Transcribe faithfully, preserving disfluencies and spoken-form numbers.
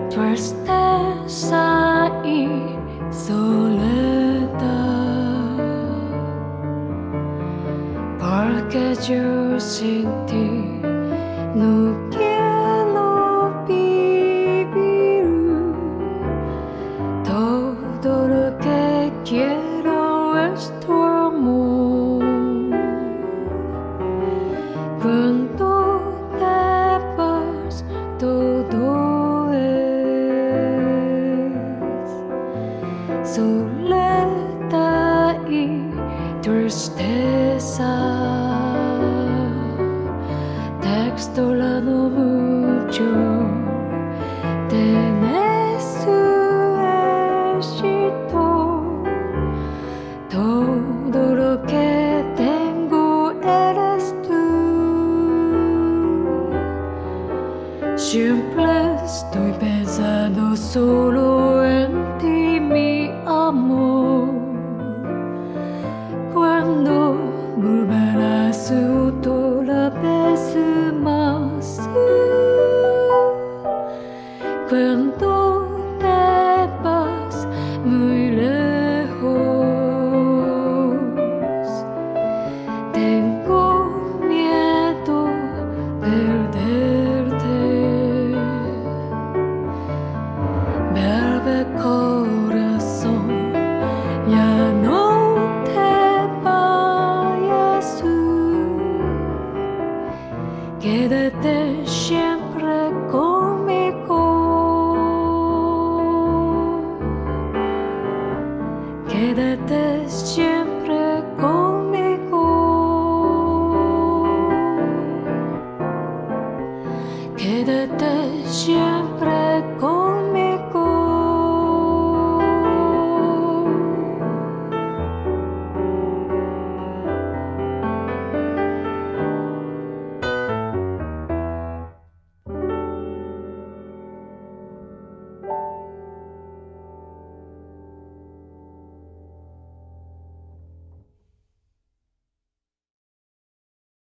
tristeza y soledad, porque yo sin ti no quiero vivir. Todo lo que quiero es tu amor. Cuando te vas, todo es soledad y tristeza. Te extraño mucho, te necesito. Todo lo que tengo eres tú. Siempre estoy pensando solo en ti, mi amor. Cuando volverás otra vez más, cuando